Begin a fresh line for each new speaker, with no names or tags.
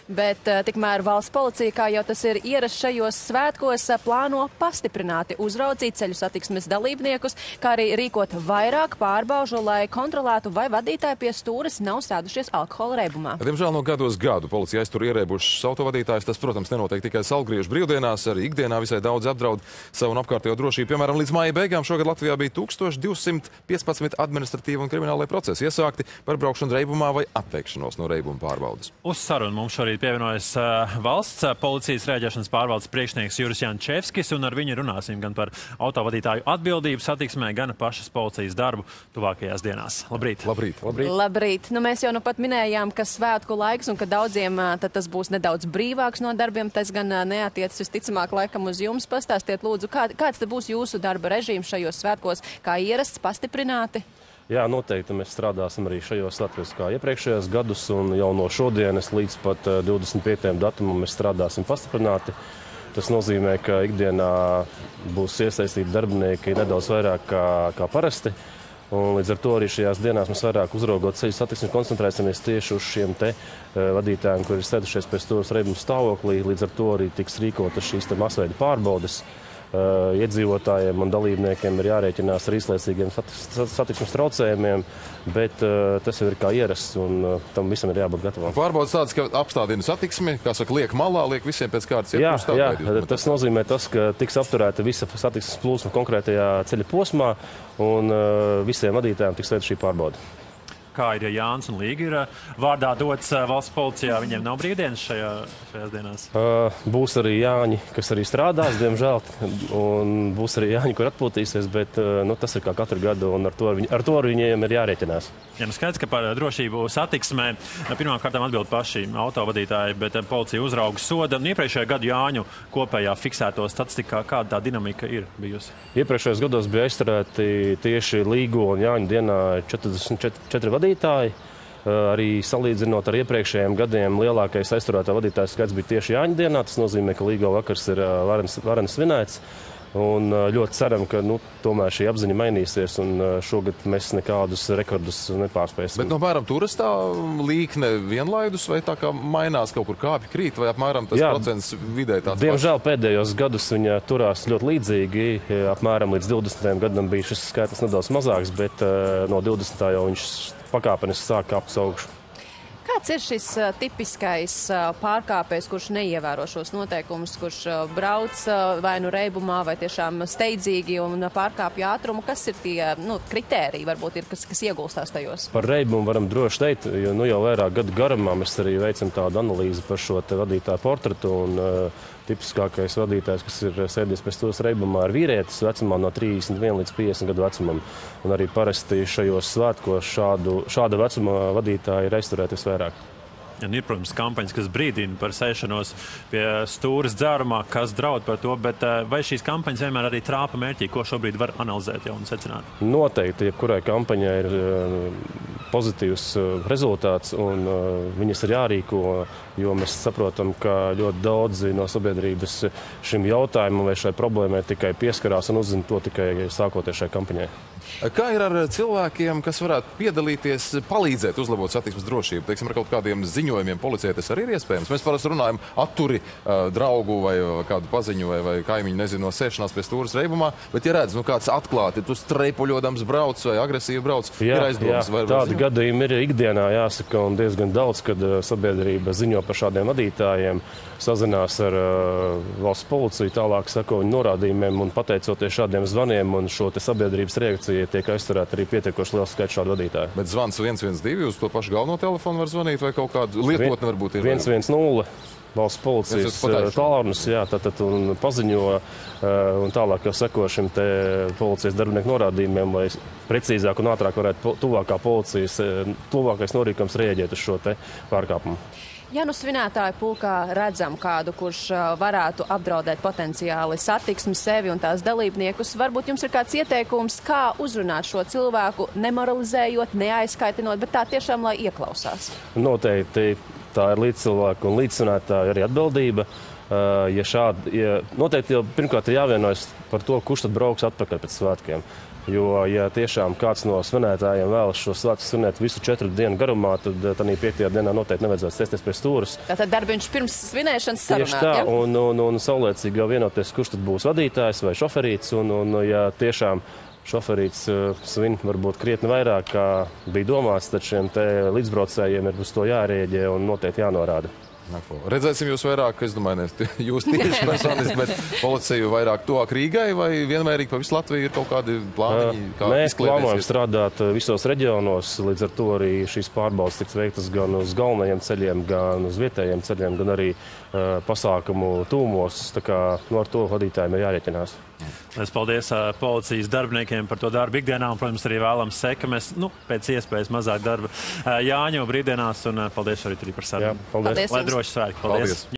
bet tikmēr valsts policija, kā jau tas ir ierasts šajos svētkos, plāno pastiprināti uzraudzīt ceļu satiksmes dalībniekus, kā arī rīkot vairāk pārbaužu, lai kontrolētu, vai vadītāji pie stūres nav sēdušies alkohola reibumā.
Diemžēl no gados gadu policija aiztur ierēbušas autovadītājus. Tas, protams, nenotiek tikai Saulgriežu brīvdienās, arī ikdienā visai daudz apdraud savu un apkārtējo drošību. Piemēram, līdz māja beigām šogad Latvijā bija 1215 administratīvi un kriminālai procesi iesākti par braukšanu reibumā vai atteikšanos no reibuma pārbaudes.
Uz sarunu mums šorīt pievienojas valsts policijas rēģēšanas pārvaldes priekšnieks Juris Jančevskis, un ar viņu runāsim gan par autovadītāju atbildību satiksmē, gan pašas policijas darbu tuvākajās dienās. Labrīt!
Labrīt!
Labrīt! Nu, mēs jau nu pat minējām, ka svētku laiks un ka daudziem tad tas būs nedaudz brīvāks no darbiem. Tas gan neatiecas visticamāk laikam uz jums. Pastāstiet, lūdzu, kāds tad būs jūsu darba režīms šajos svētkos, kā ierasts, pastiprināti?
Jā, noteikti mēs strādāsim arī šajos svētkos kā iepriekšējos gadus, un jau no šodienas līdz pat 25. datumam mēs strādāsim pastiprināti. Tas nozīmē, ka ikdienā būs iesaistīti darbinieki nedaudz vairāk kā parasti. Un līdz ar to arī šajās dienās mēs vairāk uzraugot ceļu satiksmi koncentrēsimies tieši uz šiem te vadītājiem, kuri ir sēdušies pēc stūres reibuma stāvoklī. Līdz ar to arī tiks rīkotas šīs te masveida pārbaudes. Iedzīvotājiem un dalībniekiem ir jārēķinās ar īslaicīgiem satiksmes traucējumiem, bet tas jau ir kā ierasts, un tam visam ir jābūt gatavam.
Pārbaudas tādas, ka apstādina satiksmi, kā saka, liek malā, liek visiem pēc kārtas iet uz stāvā.
Jā, tas nozīmē tas, ka tiks apturēta visa satiksmes plūsma konkrētajā ceļa posmā, un visiem vadītājiem tiks veikta šī pārbauda.
Kā ir, ja Jānis un Līga ir vārdā dots valsts policijā, viņiem nav brīvdienas šajās dienās?
Būs arī Jāņi, kas arī strādās, diemžēl, un būs arī Jāņi, kur atpūtīsies, bet tas ir kā katru gadu, un ar to viņiem ir jārēķinās.
Ja, skaidrs, ka par drošību satiksmē pirmām kārtām atbild paši autovadītāji, bet policija uzrauga soda. Iepriekšējā gadu Jāņu kopējā fiksēto statistikā, kāda tā dinamika ir bijusi?
Iepriekšējos gados bija aizturēti tieši Līgu un Jāņu dienā 44 vadītāji. Arī salīdzinot ar iepriekšējiem gadiem, lielākais aizturētā vadītāju skaits bija tieši Jāņu dienā. Tas nozīmē, ka Līgo vakars ir vareni svinēts. Un ļoti ceram, ka tomēr šī apziņa mainīsies, un šogad mēs nekādus rekordus nepārspēsim.
Bet apmēram tur tā līkne vienlaidus, vai tā kā mainās kaut kur kāpj krīt, vai apmēram tas procents vidē tāds?
Diemžēl pēdējos gadus viņa turās ļoti līdzīgi. Apmēram līdz 20. gadam bija šis skaitlis nedaudz mazāks, bet no 20. jau viņš pakāpeniski sāk kāpt uz augšu.
Kāds ir šis tipiskais pārkāpējs, kurš neievēro šos noteikumus, kurš brauc vai nu reibumā, vai tiešām steidzīgi un pārkāpja ātrumu? Kas ir tie kritēriji, varbūt ir, kas iegulstās tajos?
Par reibumu varam droši teikt, jo jau vairāk gadu garumā mēs arī veicam tādu analīzi par šo vadītāju portretu, un tipiskākais vadītājs, kas ir sēdies pēc stūres reibumā, ir vīrietis vecumā no 31 līdz 50 gadu vecumam. Un arī parasti šajos svētkos šāda vecuma vadītāji ir aizturēti visvairāk.
Ja, ir, protams, kampaņas, kas brīdina par sēšanos pie stūres dzērumā, kas draud par to, bet vai šīs kampaņas vienmēr arī trāpa mērķī, ko šobrīd var analizēt jau un secināt?
Noteikti, jebkurai kampaņai ir pozitīvs rezultāts, un viņas ir jārīko, jo mēs saprotam, ka ļoti daudzi no sabiedrības šim jautājumam vai šai problēmai tikai pieskarās un uzzina to tikai sākoties šai kampaņai.
Kā ir ar cilvēkiem, kas varētu piedalīties, palīdzēt uzlabot satiksmes drošību? Teiksim, ar kaut kādiem ziņojumiem policijai tas arī ir iespējams. Mēs parasti runājam atturi draugu vai kādu paziņu vai kaimiņu, nezinu, no sēšanās pie stūres reibumā, bet ja redz, kāds atklāti tu streipuļodams brauc vai agresīvi brauc, ir aizdomas.
Tādi gadījumi ir ikdienā, jāsaka, un diezgan daudz, kad sabiedrība ziņo par šādiem vadītājiem, sazinās ar valsts policiju, tālāk sako viņu norādījumiem, un pateicoties šādiem zvaniem un šo te sabiedrības reakciju tiek aizturēti arī pietiekoši liels skaits šādu vadītāju.
Bet zvans 112 uz to pašu galveno telefonu var zvanīt, vai kaut kādu lietotni varbūt ir?
110 valsts policijas tālrunis, un paziņo, un tālāk jau seko šim te policijas darbinieku norādījumiem, lai precīzāk un ātrāk varētu tuvākais norīkums rēģēt uz šo te pārkāpumu.
Ja svinētāju pulkā redzam kādu, kurš varētu apdraudēt potenciāli satiksmi, sevi un tās dalībniekus, varbūt jums ir kāds ieteikums, kā uzrunāt šo cilvēku, nemoralizējot, neaizskaitinot, bet tā tiešām, lai ieklausās?
Noteikti tā ir līdzcilvēku un līdzsvinētāju arī atbildība. Noteikti jau pirmkārt ir jāvienojas par to, kurš tad brauks atpakaļ pēc svētkiem. Jo, ja tiešām kāds no svinētājiem vēlas šo svētku svinēt visu 4 dienu garumā, tad tādā 5. dienā noteikti nevajadzētu sēsties pie stūres.
Tātad darbiņš pirms svinēšanas sarunāt,
Tieši tā, un saulēcīgi jau vienoties, kurš tad būs vadītājs vai šoferīts, un ja tiešām šoferīts svin varbūt krietni vairāk, kā bija domāts, tad šiem te līdzbraucējiem ir uz to jārēģē un noteikti jānorāda.
Redzēsim jūs vairāk, es domāju, ne jūs tieši personiski, bet policiju vairāk tuvāk Rīgai vai vienmērīgi pa visu Latviju ir kaut kādi plāniņi?
Mēs plānojam strādāt visos reģionos, līdz ar to arī šīs pārbaudas tiks veiktas gan uz galvenajiem ceļiem, gan uz vietējiem ceļiem, gan arī pasākumu tūmos, tā kā ar to vadītājiem ir jārēķinās.
Mēs paldies policijas darbiniekiem par to darbu ikdienā un, protams, arī vēlam sekamies, pēc iespējas mazāk darba Jāņu brīvdienās un paldies arī par sarunu.
Paldies.
Lai droši svētki. Paldies.